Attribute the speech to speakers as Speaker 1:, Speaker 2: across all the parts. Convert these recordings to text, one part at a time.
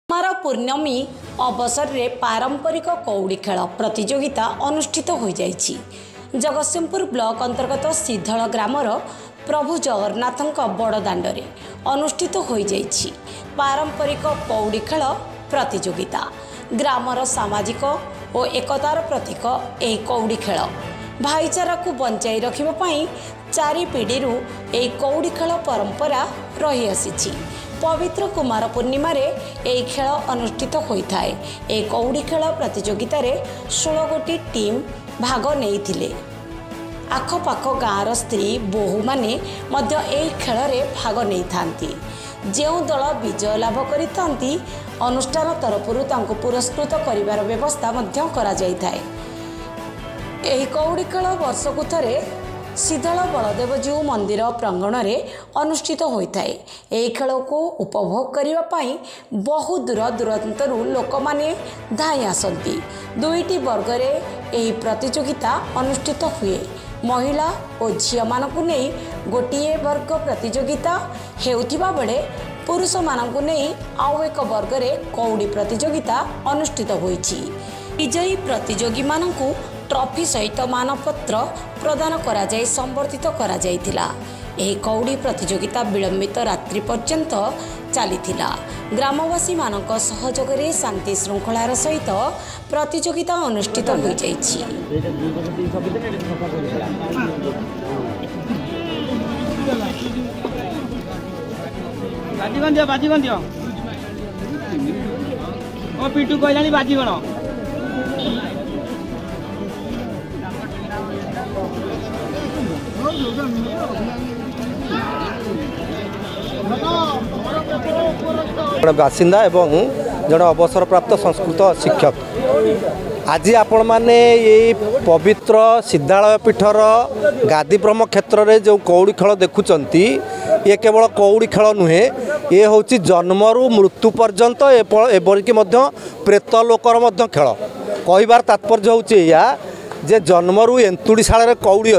Speaker 1: कुमार पूर्णमी अवसर में पारंपरिक कौड़ी खेल प्रतियोगिता अनुष्ठित हो जाइछि। जगतसिंहपुर ब्लॉक अंतर्गत सिद्धल ग्रामर प्रभु जगन्नाथ बड़दाण्डे अनुष्ठित हो जाइछि पारंपरिक कौड़ी खेल प्रतियोगिता। ग्रामर सामाजिक और एकतार प्रतीक यह कौड़ी खेल भाईचारा को बंचाई रखिबाई चारि पीढ़ी कौड़ी खेल परंपरा रही आसी। पवित्र कुमार पूर्णिमा रे यह खेल अनुष्ठित होता है। यह कौड़ी खेल प्रतियोगिता रे 16 गोटी टीम भाग नहीं। आखपाख गाँवर स्त्री बोहू माने मध्य यह खेल रे भाग नहीं थांती। जो दल विजय लाभ करिथांती अनुष्ठान तरफरु तांको पुरस्कृत करिवार व्यवस्था मध्य करा जायथाय। एही कौड़ी खेल वर्षकु थरे सिद्धल बलदेवजीउ मंदिर प्रांगण में अनुष्ठित होता है। यह खेल को उपभोग करने बहु दूर दूरांतर लोक माने धाई आसती। दुईटी वर्ग रे यह प्रतियोगिता अनुष्ठित हुए। महिला और झिया मानकु नहीं गोटे वर्ग प्रतियोगिता हेउथिबा बेले पुरुष मानकु नहीं आउ एक वर्ग रे कौड़ी प्रतियोगिता अनुष्ठित होईछि। विजयी प्रतियोगी मानकु ट्रॉफी सहित मानपत्र प्रदान करा जाय संबर्धित करा जायतिला। एही कौड़ी प्रतियोगिता विलंबित रात्रि पर्यंत चलीथिला। ग्रामवासी मानक सहयोग रे शांति श्रृंखलार सहित प्रतियोगिता अनुष्ठित हो जायछि।
Speaker 2: पिटू कहलानी बाजी गण
Speaker 3: बासिंदा एवं जड़े अवसर प्राप्त संस्कृत शिक्षक आज आपण मैंने ये पवित्र सिद्धालय पीठर गादी ब्रह्म क्षेत्र में जो कौड़ी खेल देखुंट ये केवल कौड़ी खेल नुहे ये हूँ जन्मरू मृत्यु पर्यंत एवरिक प्रेत लोकर खेल कहबार तात्पर्य हूँ या जे जन्मरू एंतुड़ी शाल कौड़ी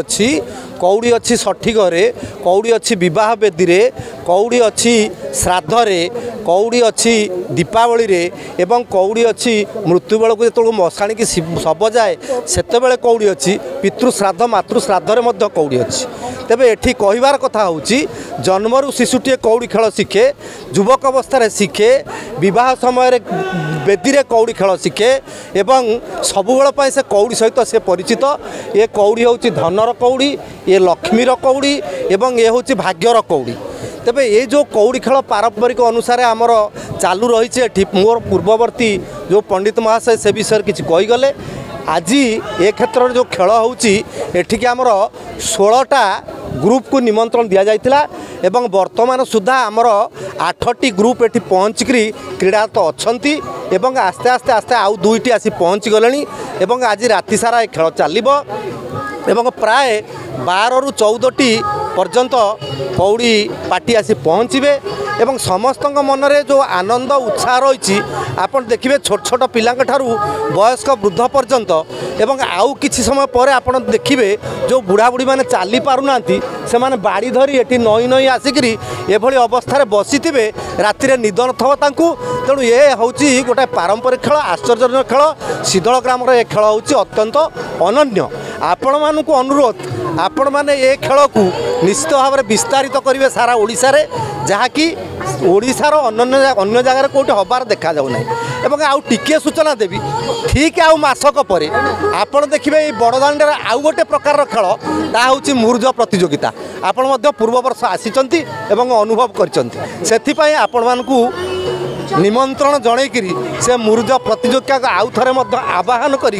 Speaker 3: अच्छी सठी घरे कौड़ी अच्छी बह बेदी रे कौड़ी अच्छी श्राद्ध रे कौड़ी अच्छी दीपावली रे एवं कौड़ी अच्छी मृत्यु बेल को जो मशाणी की शब जाए सेते बेले कौड़ी अच्छी पितृश्राद्ध मातृश्राद्ध रे कौड़ी अच्छी। तेबे एठी कहबार कथा होची जन्मरू शिशुटे कौड़ी खेल शिखे युवक अवस्था शिखे विवाह समय बेदी रे कौड़ी खेल शिखे एवं सबुबेल से कौड़ी सहित से परिचित। ये कौड़ी हूँ धनर कौड़ी ये लक्ष्मीर कौड़ी एवं ये हूँ भाग्यर कौड़ी। तेबे ये जो कौड़ी खेल पारंपरिक अनुसार आमर चालू रही मोर पूर्ववर्ती जो पंडित महाशय से विषय किसी कहीगले। आज ए क्षेत्र में जो खेल होठिक आमर 16टा ग्रुप को निमंत्रण दि जाइथिला एवं वर्तमान सुधा आमर 8टी ग्रुप एठी पहुँचकरी क्रीड़ारत अच्छी एवं आस्ते आस्ते आस्ते आउ 2टी आसी पहुँच गले एवं आज राति सारा खेल चलिबो एवं प्राय 12 ରୁ 14टी पर्यंत कौड़ी पार्टी आसी पहुँचे एवं समस्त मनरे जो आनंद उत्साह रही आपन देखिए छोट छोट पिला वयस्क वृद्ध पर्यंत एवं आउ किछि समय पर आपन देखिए जो बुढ़ा बुढ़ी मैंने चली पारुना से माने बाड़ी धरी एटी नई नई आसिकी एभली अवस्था बसी थे राति निदन थव तांकु। तेणु ये हूँ गोटे पारंपरिक खेल आश्चर्यजनक खेल सिद्धल ग्राम ये खेल हूँ अत्यंत अनन्य। आपण मानक अनुरोध आपण माने ये खेल को निश्चित भाव में विस्तारित करेंगे सारा ओडिशा रे जहाँकि ओडिशार अन्य जगार कौटे हबार देखा जाऊना। एवं आउ टिके सूचना देवी ठीक आउ मासक पर आपण देखिए बड़दाण्ड आउ गोटे प्रकार खेल ता हूँ मुरुज प्रतियोगिता। आपण पूर्व वर्ष आसीचंती एवं अनुभव करथिपाई आपण मानकु निमंत्रण जनईकरी से मुरुज प्रतियोगिता को आउ थरे आवाहन करी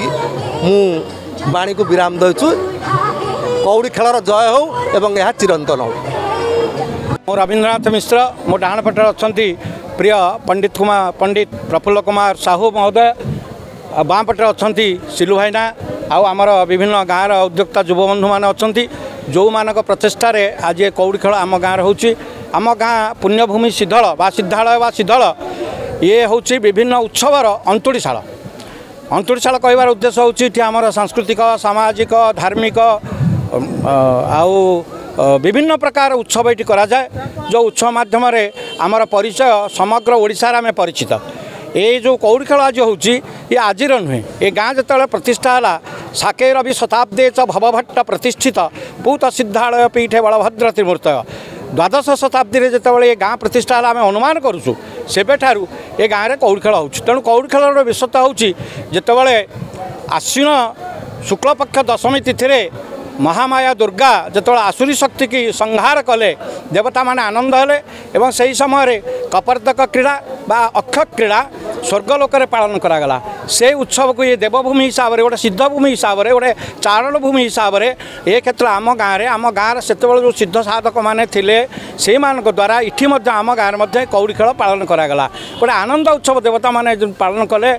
Speaker 3: मु बाणी को विराम देछु। कौड़ी खेलर जय हो एवं यह चिरंतन हो।
Speaker 2: मो रवींद्रनाथ मिश्र मो डाण पटे अच्छा प्रिय पंडित प्रफुल्ल कुमार साहू महोदय बाँ पटे अच्छा सिलु भाईना आउ आमर विभिन्न गाँव उद्योक्ता युवबंधु मैंने अच्छा जो मानक प्रचेषार आज ये कौड़ी खेल आम गाँव हो। आम गाँ पुण्यभूमि सिद्धल बा सिद्धल ये हूँ विभिन्न उत्सवर अंतुड़ीशाला कहबार उद्देश्य हूँ आमर सांस्कृतिक सामाजिक धार्मिक आउ विभिन्न प्रकार उत्सव ये करा जाए जो उत्सव माध्यम आमर परिचय समग्र ओडिशा रे परिचित। ये जो कौड़ी खेल आज होची ये आज नुहे ये गाँ जो प्रतिष्ठा है साके रवि शताब्दे च भवभट्ट प्रतिष्ठित पूत सिद्धालय पीठे बलभद्र त्रिमूर्त द्वादश शताब्दी में जिते ये गाँ प्रतिष्ठा है आम अनुमान करूँ सेबेठारू ये गाँव में कौड़ी खेल हो तेणु कौड़ी खेल विशेषता हूँ जितेबाला आश्विन शुक्लपक्ष दशमी तिथि महामाया दुर्गा जो आसुरी शक्ति की संहार कले देवता माने आनंद हेले एवं सही समय कपर्तक क्रीड़ा बा अक्ष क्रीड़ा स्वर्गलोक पालन करागला से उत्सव को ये देवभूमि हिसाब से गोटे सिद्धभूमि हिसाब से गोटे चारण भूमि हिसाब से ये क्षेत्र आम गाँव से जो सिद्ध साधक मैंने से द्वारा इठी आम गाँव में कौड़ी खेल पालन करागला गोटे आनंद उत्सव देवता माने पालन कले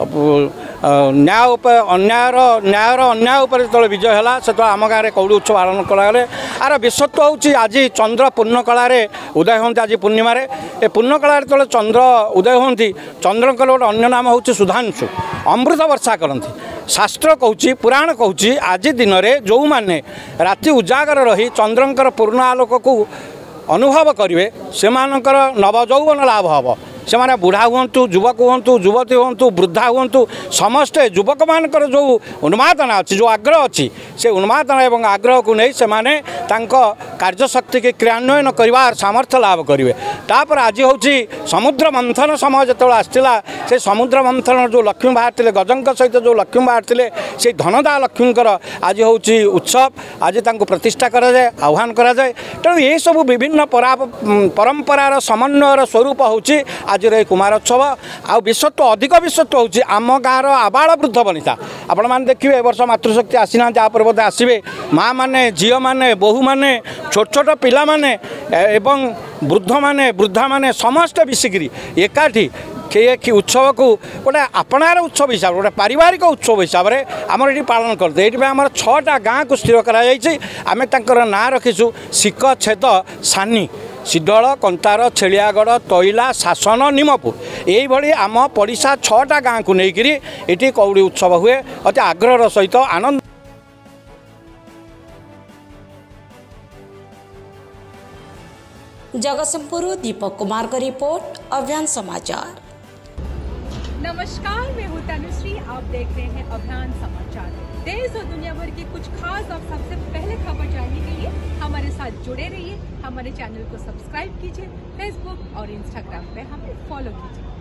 Speaker 2: न्यायर अन्याय उपर जो विजय है से आम गाँव में कौड़ी उत्सव पालन करागले आर विशेषत्व हूँ आज चंद्र पूर्ण कलार उदय होती आज पूर्णिमा ए पूर्ण कलार जो चंद्र उदय होती चंद्र गोटे अन्य नाम हूँ सुधांशु अमृत वर्षा करती शास्त्र कहूँ पुराण कहूँ आज दिन में जो मैंने राति उजागर रही चंद्रंकर पूर्ण आलोक को अनुभव करेंगे से नवजौवन लाभ हम से माने बुढ़ा हूँ युवक हूँ युवती हूँ वृद्धा हूँ समस्ते युवक मानकर जो उन्मादना अच्छी जो आग्रह अच्छी से उन्मादना एवं आग्रह को नहीं से माने कार्यशक्ति के क्रियान्वयन कर सामर्थ्य लाभ करेंगे तापर आज हूँ समुद्र मंथन समय जो आसला से समुद्र मंथन जो लक्ष्मी बाहर गजंक सहित जो लक्ष्मी बाहर से धनदा लक्ष्मीकर आज हूँ उत्सव आज प्रतिष्ठा कराए आह्वान कराए तेणु ये सब विभिन्न परंपरार समन्वयर स्वरूप हूँ आज कुमारोत्सव आ विशेषत्व अधिक विशेषत्व हूँ आम गाँव आबाल वृद्ध बनिता आपण मैंने देखिए ए वर्ष मातृशक्ति आसीना यापर बोधे आसवे माँ मैंने झील मैंने बोहू मैंने छोट छोट पिला माने एवं वृद्ध माने वृद्धा माने समस्त मिसिकी एकाठी कि उत्सव को गोटे आपणार उत्सव हिसाब गोटे पारिवारिक उत्सव हिसाब से आमर ये पालन करते ये आम 6टा गाँ को स्थिर करामें ना रखीचु सिक छेद सानी सिद्धल कंतार छेलियागढ़ तैला शासन निमपुर यही आम पड़िशा 6टा गाँ को लेकर ये कौड़ी उत्सव हुए अति आग्रह सहित आनंद।
Speaker 1: जगतसिंहपुर दीपक कुमार का रिपोर्ट अभियान समाचार।
Speaker 4: नमस्कार, मैं हूं तनुश्री। आप देख रहे हैं अभियान समाचार। देश और दुनिया भर की कुछ खास और सबसे पहले खबर जानने के लिए हमारे साथ जुड़े रहिए। हमारे चैनल को सब्सक्राइब कीजिए, फेसबुक और इंस्टाग्राम पे हमें फॉलो कीजिए।